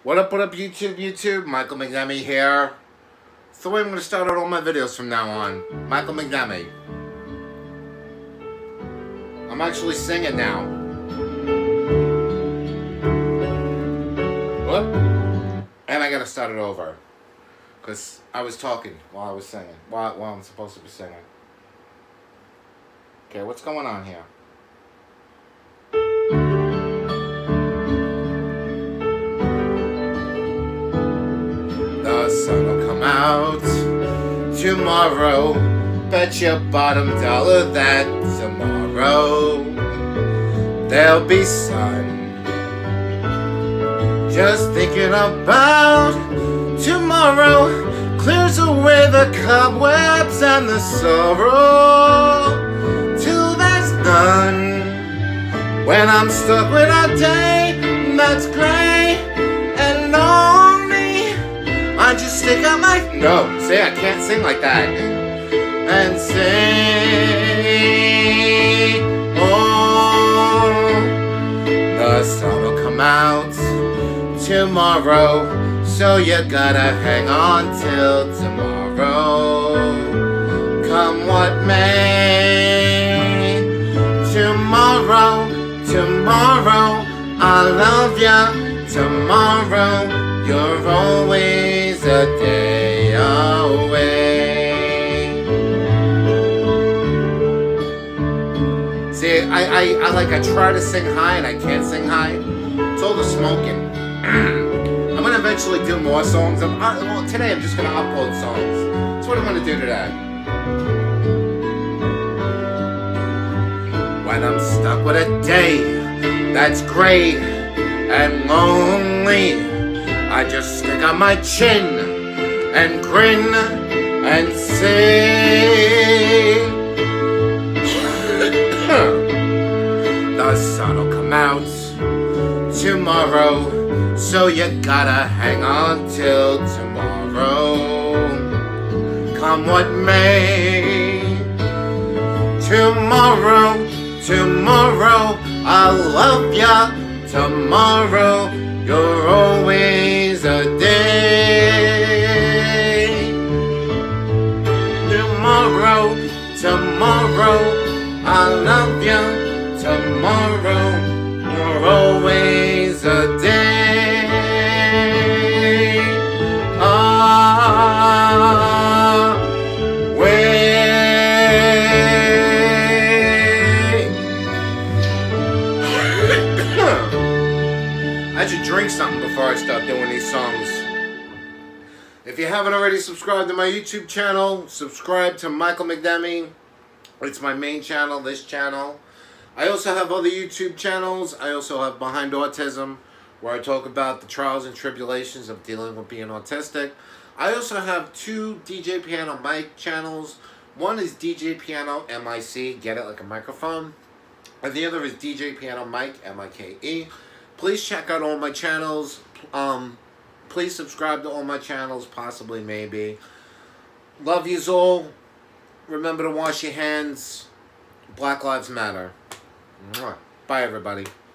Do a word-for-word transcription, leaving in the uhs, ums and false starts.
What up, what up, YouTube, YouTube? Michael Mignemi here. It's the way I'm going to start out all my videos from now on. Michael Mignemi. I'm actually singing now. Whoop. And I got to start it over. Because I was talking while I was singing. While, while I'm supposed to be singing. Okay, what's going on here? The sun will come out tomorrow. Bet your bottom dollar that tomorrow there'll be sun. Just thinking about tomorrow clears away the cobwebs and the sorrow till there's none. When I'm stuck with a day that's gray and lonely, I just stick out my... No, see, I can't sing like that. And say, oh, the sun will come out tomorrow, so you gotta hang on till tomorrow. Come what may, tomorrow, tomorrow, I love ya. Tomorrow, you're always a day away. See, I, I, I like, I try to sing high and I can't sing high. It's all the smoking. I'm gonna eventually do more songs. I'm, uh, well, today I'm just gonna upload songs. That's what I'm gonna do today. When I'm stuck with a day that's gray and lonely, I just stick on my chin and grin and say, the sun will come out tomorrow, so you gotta hang on till tomorrow. Come what may, tomorrow, tomorrow, I love ya. Tomorrow, you're always a day. Tomorrow, tomorrow, I love ya. Tomorrow, you're always a day. Ah, wait. I should drink something before I start doing these songs. If you haven't already subscribed to my YouTube channel, subscribe to Michael Mignemi. It's my main channel, this channel. I also have other YouTube channels. I also have Behind Autism, where I talk about the trials and tribulations of dealing with being autistic. I also have two D J Piano Mike channels. One is D J Piano M I C, get it like a microphone. And the other is D J Piano Mike, M I K E. Please check out all my channels. Um, please subscribe to all my channels, possibly, maybe. Love yous all. Remember to wash your hands. Black Lives Matter. Bye, everybody.